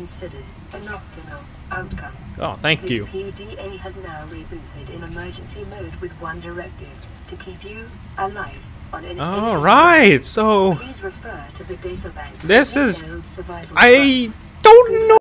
considered an optimal outcome. Oh, thank This you. PDA has now rebooted in emergency mode with one directive: to keep you alive on an All right, so Please refer to the databank. this is Survival I don't know.